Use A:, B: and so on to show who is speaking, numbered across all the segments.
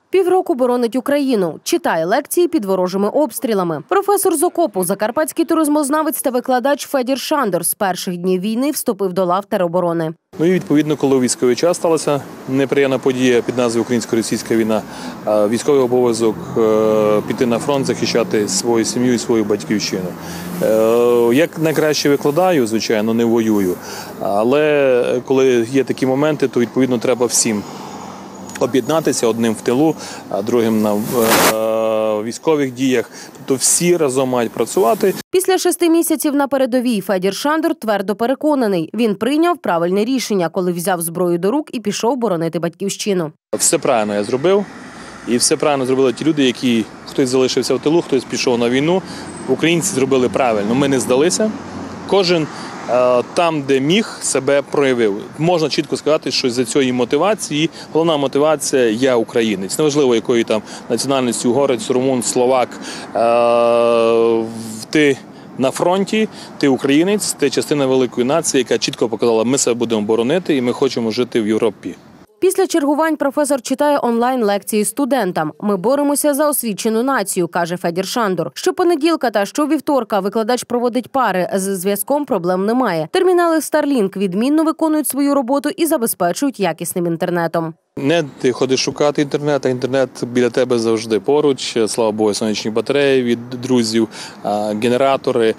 A: Півроку боронить Україну, читає лекції під ворожими обстрілами. Професор з окопу, закарпатський туризмознавець та викладач Федір Шандор з перших днів війни вступив до лав тероборони.
B: Ну і відповідно, коли у військовий час сталася неприємна подія під назвою Українсько-російська війна, військовий обов'язок піти на фронт, захищати свою сім'ю і свою батьківщину. Як найкраще викладаю, звичайно, не воюю, але коли є такі моменти, то відповідно треба всім об'єднатися, одним в тилу, а другим на військових діях. Тобто всі разом мають працювати.
A: Після 6 місяців на передовій Федір Шандор твердо переконаний, він прийняв правильне рішення, коли взяв зброю до рук і пішов боронити батьківщину.
B: Все правильно я зробив. І все правильно зробили ті люди, які хтось залишився в тилу, хтось пішов на війну. Українці зробили правильно. Ми не здалися. Кожен там, де міг, себе проявив. Можна чітко сказати, що за цієї мотивації, головна мотивація – я українець. Неважливо, якої там національності, угорець, румун, словак. Ти на фронті, ти українець, ти частина великої нації, яка чітко показала, ми себе будемо боронити і ми хочемо жити в Європі.
A: Після чергувань професор читає онлайн-лекції студентам. «Ми боремося за освічену націю», – каже Федір Шандор. Щопонеділка та щовівторка викладач проводить пари. З зв'язком проблем немає. Термінали Starlink відмінно виконують свою роботу і забезпечують якісним інтернетом.
B: Не ти ходиш шукати інтернет, а інтернет біля тебе завжди поруч. Слава Богу, сонячні батареї від друзів, генератори.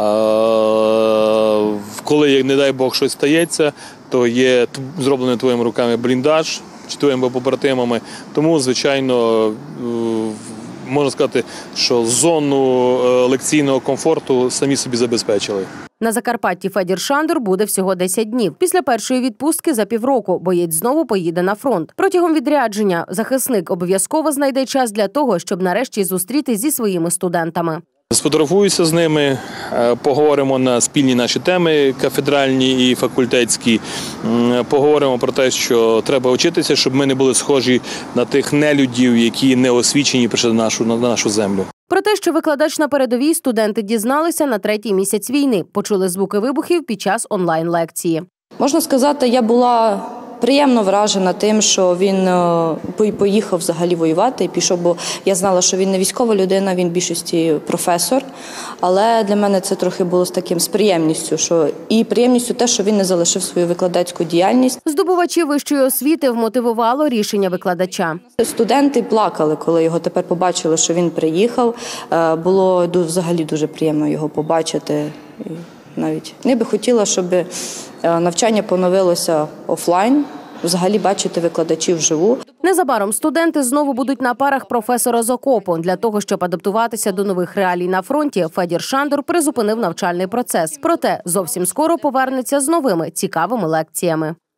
B: Коли, не дай Бог, щось стається, то є зроблений твоїми руками бліндаж чи твоїми побратимами. Тому, звичайно, можна сказати, що зону лекційного комфорту самі собі забезпечили.
A: На Закарпатті Федір Шандор буде всього 10 днів. Після першої відпустки за півроку боєць знову поїде на фронт. Протягом відрядження захисник обов'язково знайде час для того, щоб нарешті зустрітись зі своїми студентами.
B: Сфотографуюся з ними, поговоримо на спільні наші теми, кафедральні і факультетські. Поговоримо про те, що треба вчитися, щоб ми не були схожі на тих нелюдів, які не освічені прийшли на нашу землю.
A: Про те, що викладач на передовій, студенти дізналися на 3-й місяць війни. Почули звуки вибухів під час онлайн-лекції.
C: Можна сказати, я була приємно вражена тим, що він поїхав взагалі воювати і пішов, бо я знала, що він не військова людина, він в більшості професор. Але для мене це трохи було з приємністю, і приємністю те, що він не залишив свою викладацьку діяльність.
A: Здобувачів вищої освіти вмотивувало рішення викладача.
C: Студенти плакали, коли його тепер побачили, що він приїхав. Було взагалі дуже приємно його побачити. Навіть не би хотіла, щоб навчання поновилося офлайн, взагалі бачити викладачів вживу.
A: Незабаром студенти знову будуть на парах професора з окопу. Для того, щоб адаптуватися до нових реалій на фронті, Федір Шандор призупинив навчальний процес. Проте зовсім скоро повернеться з новими цікавими лекціями.